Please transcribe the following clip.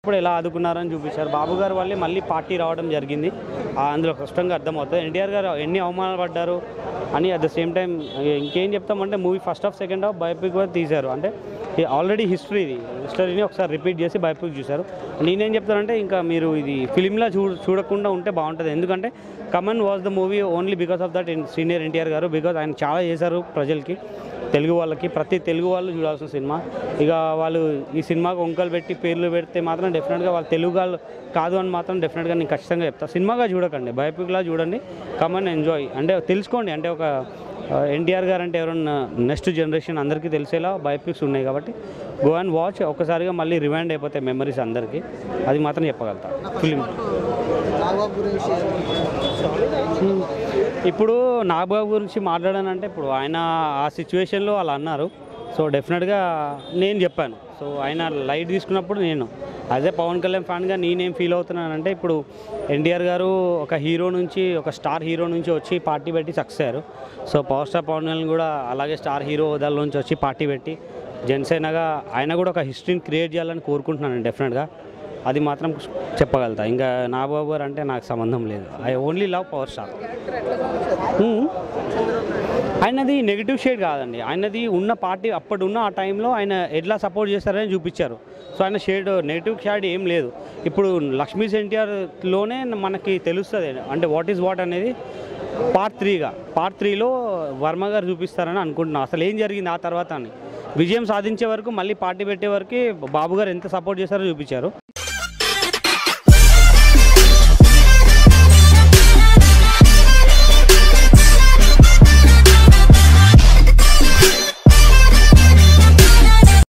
ఉన్నప్పుడు ఎలా ఆదుకున్నారని చూపించారు. బాబు గారు వల్లే మళ్ళీ పార్టీ రావడం జరిగింది. అందులో కష్టంగా అర్థమవుతుంది. ఎన్టీఆర్ గారు ఎన్ని అవమానపడ్డారు అని అట్ ద సేమ్ టైం ఇంకేం చెప్తామంటే movie first half second half biopic కూడా తీశారు. అంటే ఆల్రెడీ హిస్టరీని ఒకసారి రిపీట్ చేసి బయోపిక్ చూశారు. నేనేం చెప్తానంటే ఇంకా మీరు ఇది ఫిలింలా చూడకుండా ఉంటే బాగుంటుంది. ఎందుకంటే common was the movie only because of that senior NTR garu. Because ఆయన చాలా చేశారు ప్రజలకి, తెలుగు వాళ్ళకి. ప్రతి తెలుగు వాళ్ళు చూడాల్సిన సినిమా. ఇక వాళ్ళు ఈ సినిమాకి వంకలు పెట్టి పేర్లు పెడితే మాత్రం డెఫినెట్గా వాళ్ళు తెలుగు వాళ్ళు కాదు అని మాత్రం డెఫినెట్గా నేను ఖచ్చితంగా చెప్తాను. సినిమాగా చూడకండి, బయోపిక్లా చూడండి. కమన్ ఎంజాయ్ అంటే తెలుసుకోండి. అంటే ఒక ఎన్టీఆర్ గారు అంటే ఎవరన్నా నెక్స్ట్ జనరేషన్ అందరికీ తెలిసేలా బయోపిక్స్ ఉన్నాయి కాబట్టి గో అండ్ వాచ్. ఒక్కసారిగా మళ్ళీ రివైండ్ అయిపోతాయి మెమరీస్ అందరికీ. అది మాత్రం చెప్పగలుగుతా. ఫిలిం ఇప్పుడు నాగబాబు గురించి మాట్లాడానంటే ఇప్పుడు ఆయన ఆ సిచ్యువేషన్లో వాళ్ళు అన్నారు. సో డెఫినెట్గా నేను చెప్పాను. సో ఆయన లైట్ తీసుకున్నప్పుడు నేను అదే పవన్ కళ్యాణ్ ఫ్యాన్గా నేనేం ఫీల్ అవుతున్నానంటే ఇప్పుడు ఎన్టీఆర్ గారు ఒక హీరో నుంచి, ఒక స్టార్ హీరో నుంచి వచ్చి పార్టీ పెట్టి సక్సెస్ అయ్యారు. So power star Pawan Kalyan కూడా అలాగే స్టార్ హీరో హోదాల నుంచి వచ్చి పార్టీ పెట్టి జనసేనగా ఆయన కూడా ఒక హిస్టరీని క్రియేట్ చేయాలని కోరుకుంటున్నాను డెఫినెట్గా. అది మాత్రం చెప్పగలుగుతా. ఇంకా నాగబాబు గారు అంటే నాకు సంబంధం లేదు. I only love power star. ఆయనది నెగిటివ్ షేడ్ కాదండి. ఆయనది ఉన్న పార్టీ అప్పుడున్న ఆ టైంలో ఆయన ఎట్లా సపోర్ట్ చేస్తారని చూపించారు. సో ఆయన నెగిటివ్ షేడ్ ఏం లేదు. ఇప్పుడు లక్ష్మీ ఎన్టీఆర్లోనే మనకి తెలుస్తుంది అంటే వాట్ ఈజ్ వాట్ అనేది. పార్ట్ 3లో వర్మ గారు చూపిస్తారని అనుకుంటున్నాను. అసలు ఏం జరిగింది ఆ తర్వాత అని. విజయం సాధించే వరకు మళ్ళీ పార్టీ పెట్టే వరకు బాబు గారు ఎంత సపోర్ట్ చేస్తారో చూపించారు.